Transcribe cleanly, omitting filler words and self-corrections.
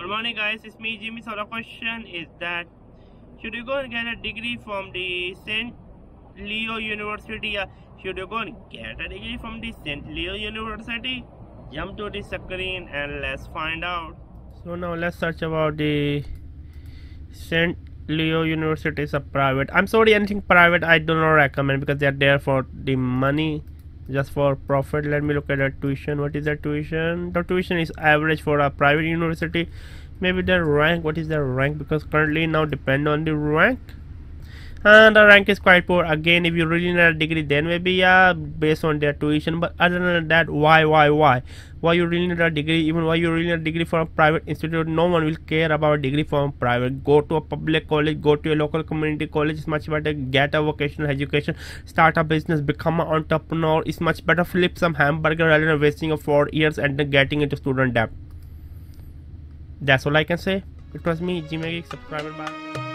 Good morning guys, it's me Jimmy. So the question is that should you go and get a degree from the St. Leo University, or should you go and get a degree from the St. Leo University? Jump to the screen and let's find out. So now let's search about the St. Leo University. Is a private. I'm sorry, anything private I do not recommend because they are there for the money, just for profit. Let me look at the tuition. What is the tuition? The tuition is average for a private university. Maybe their rank. What is their rank? Because currently now depend on the rank, and the rank is quite poor. Again, if you really need a degree, then maybe yeah, based on their tuition. But other than that, why you really need a degree? Even why you really need a degree from a private institute? No one will care about a degree from private. Go to a public college, go to a local community college. It's much better. Get a vocational education, start a business, become an entrepreneur. It's much better. Flip some hamburger rather than wasting 4 years and then getting into student debt. That's all I can say. It was me, Jimmy. Subscribe. Bye.